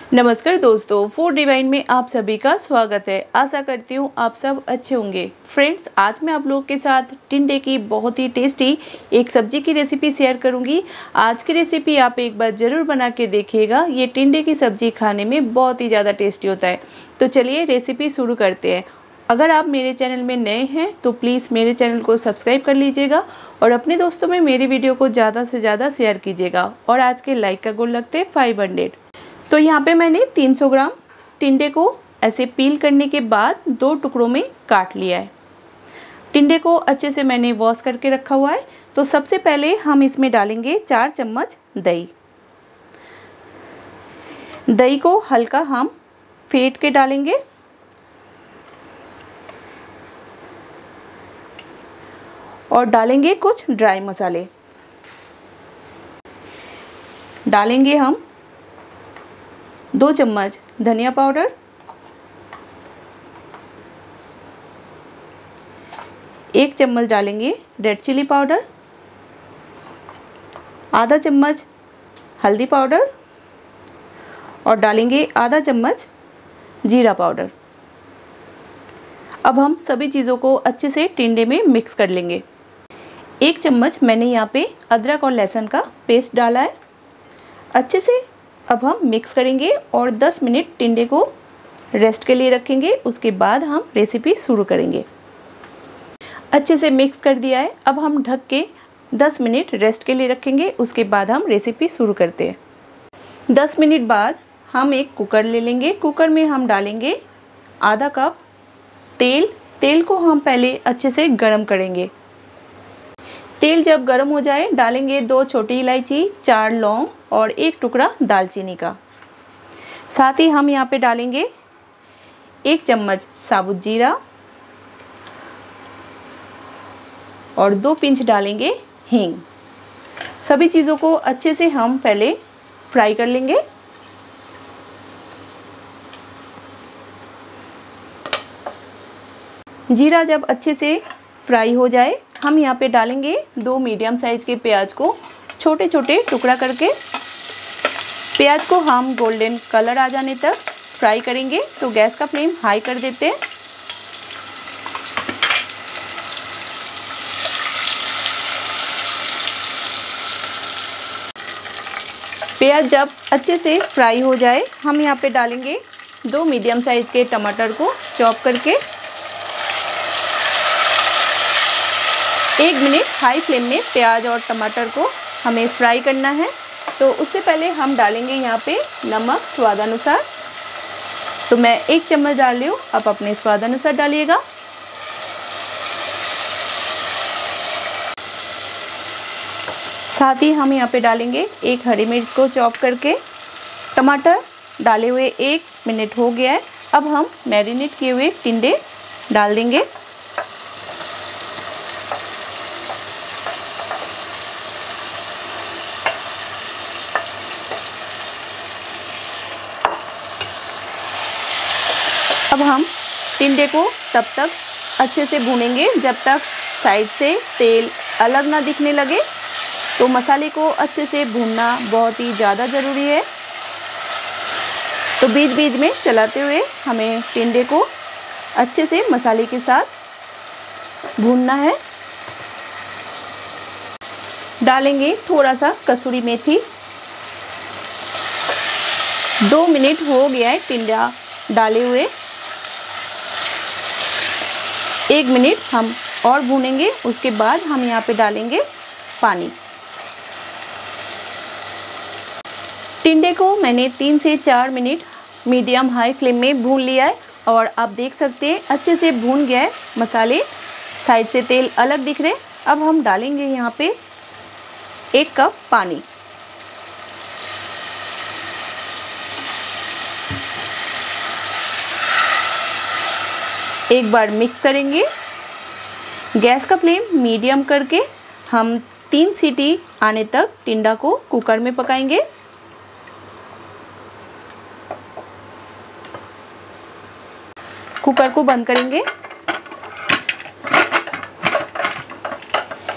नमस्कार दोस्तों, food divine में आप सभी का स्वागत है। आशा करती हूँ आप सब अच्छे होंगे। फ्रेंड्स, आज मैं आप लोगों के साथ टिंडे की बहुत ही टेस्टी एक सब्जी की रेसिपी शेयर करूँगी। आज की रेसिपी आप एक बार ज़रूर बना के देखिएगा। ये टिंडे की सब्जी खाने में बहुत ही ज़्यादा टेस्टी होता है। तो चलिए रेसिपी शुरू करते हैं। अगर आप मेरे चैनल में नए हैं तो प्लीज़ मेरे चैनल को सब्सक्राइब कर लीजिएगा और अपने दोस्तों में मेरी वीडियो को ज़्यादा से ज़्यादा शेयर कीजिएगा। और आज के लाइक का गोल लगते हैं 500। तो यहाँ पे मैंने 300 ग्राम टिंडे को ऐसे पील करने के बाद 2 टुकड़ों में काट लिया है। टिंडे को अच्छे से मैंने वॉश करके रखा हुआ है। तो सबसे पहले हम इसमें डालेंगे 4 चम्मच दही। दही को हल्का हम फेंट के डालेंगे और डालेंगे कुछ ड्राई मसाले। डालेंगे हम 2 चम्मच धनिया पाउडर, 1 चम्मच डालेंगे रेड चिली पाउडर, आधा चम्मच हल्दी पाउडर और डालेंगे आधा चम्मच जीरा पाउडर। अब हम सभी चीज़ों को अच्छे से टिंडे में मिक्स कर लेंगे। 1 चम्मच मैंने यहाँ पे अदरक और लहसुन का पेस्ट डाला है। अच्छे से अब हम मिक्स करेंगे और 10 मिनट टिंडे को रेस्ट के लिए रखेंगे। उसके बाद हम रेसिपी शुरू करेंगे। अच्छे से मिक्स कर दिया है। अब हम ढक के 10 मिनट रेस्ट के लिए रखेंगे। उसके बाद हम रेसिपी शुरू करते हैं। 10 मिनट बाद हम एक कुकर ले लेंगे। कुकर में हम डालेंगे आधा कप तेल। तेल को हम पहले अच्छे से गरम करेंगे। तेल जब गरम हो जाए डालेंगे 2 छोटी इलायची, 4 लौंग और 1 टुकड़ा दालचीनी का। साथ ही हम यहाँ पे डालेंगे 1 चम्मच साबुत जीरा और 2 पिंच डालेंगे हींग। सभी चीज़ों को अच्छे से हम पहले फ्राई कर लेंगे। जीरा जब अच्छे से फ्राई हो जाए हम यहाँ पे डालेंगे 2 मीडियम साइज़ के प्याज को छोटे छोटे टुकड़ा करके। प्याज को हम गोल्डन कलर आ जाने तक फ्राई करेंगे। तो गैस का फ्लेम हाई कर देते हैं। प्याज जब अच्छे से फ्राई हो जाए हम यहाँ पे डालेंगे 2 मीडियम साइज़ के टमाटर को चॉप करके। 1 मिनट हाई फ्लेम में प्याज और टमाटर को हमें फ्राई करना है। तो उससे पहले हम डालेंगे यहाँ पे नमक स्वादानुसार। तो मैं 1 चम्मच डाल रही हूँ, आप अपने स्वादानुसार डालिएगा। साथ ही हम यहाँ पे डालेंगे 1 हरी मिर्च को चॉप करके। टमाटर डाले हुए 1 मिनट हो गया है। अब हम मैरिनेट किए हुए टिंडे डाल देंगे। अब हम टिंडे को तब तक अच्छे से भूनेंगे जब तक साइड से तेल अलग ना दिखने लगे। तो मसाले को अच्छे से भूनना बहुत ही ज़्यादा ज़रूरी है। तो बीच बीच में चलाते हुए हमें टिंडे को अच्छे से मसाले के साथ भूनना है। डालेंगे थोड़ा सा कसूरी मेथी। 2 मिनट हो गया है टिंडा डाले हुए। 1 मिनट हम और भूनेंगे। उसके बाद हम यहाँ पे डालेंगे पानी। टिंडे को मैंने 3 से 4 मिनट मीडियम हाई फ्लेम में भून लिया है और आप देख सकते हैं अच्छे से भून गया है। मसाले साइड से तेल अलग दिख रहे हैं। अब हम डालेंगे यहाँ पे 1 कप पानी। एक बार मिक्स करेंगे। गैस का फ्लेम मीडियम करके हम 3 सीटी आने तक टिंडा को कुकर में पकाएंगे। कुकर को बंद करेंगे।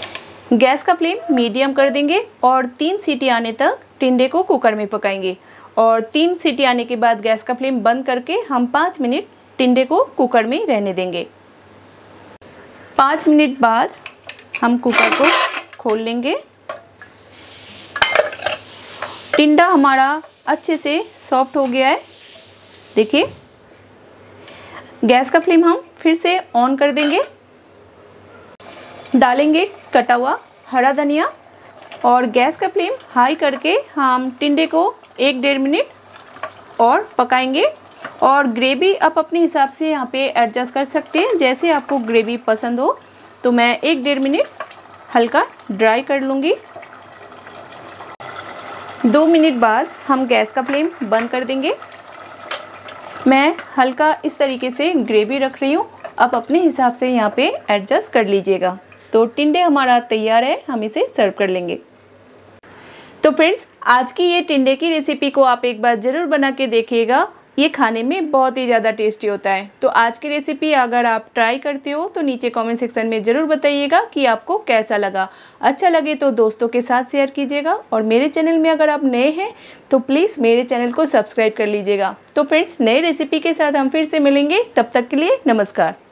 गैस का फ्लेम मीडियम कर देंगे और 3 सीटी आने तक टिंडे को कुकर में पकाएंगे। और 3 सीटी आने के बाद गैस का फ्लेम बंद करके हम 5 मिनट टिंडे को कुकर में रहने देंगे। 5 मिनट बाद हम कुकर को खोल लेंगे। टिंडा हमारा अच्छे से सॉफ्ट हो गया है। देखिए, गैस का फ्लेम हम फिर से ऑन कर देंगे। डालेंगे कटा हुआ हरा धनिया और गैस का फ्लेम हाई करके हम टिंडे को 1-1.5 मिनट और पकाएंगे। और ग्रेवी आप अपने हिसाब से यहाँ पे एडजस्ट कर सकते हैं, जैसे आपको ग्रेवी पसंद हो। तो मैं 1-1.5 मिनट हल्का ड्राई कर लूँगी। 2 मिनट बाद हम गैस का फ्लेम बंद कर देंगे। मैं हल्का इस तरीके से ग्रेवी रख रही हूँ, आप अपने हिसाब से यहाँ पे एडजस्ट कर लीजिएगा। तो टिंडे हमारा तैयार है, हम इसे सर्व कर लेंगे। तो फ्रेंड्स, आज की ये टिंडे की रेसिपी को आप एक बार ज़रूर बना के देखिएगा। ये खाने में बहुत ही ज़्यादा टेस्टी होता है। तो आज की रेसिपी अगर आप ट्राई करते हो तो नीचे कमेंट सेक्शन में ज़रूर बताइएगा कि आपको कैसा लगा। अच्छा लगे तो दोस्तों के साथ शेयर कीजिएगा और मेरे चैनल में अगर आप नए हैं तो प्लीज़ मेरे चैनल को सब्सक्राइब कर लीजिएगा। तो फ्रेंड्स, नई रेसिपी के साथ हम फिर से मिलेंगे, तब तक के लिए नमस्कार।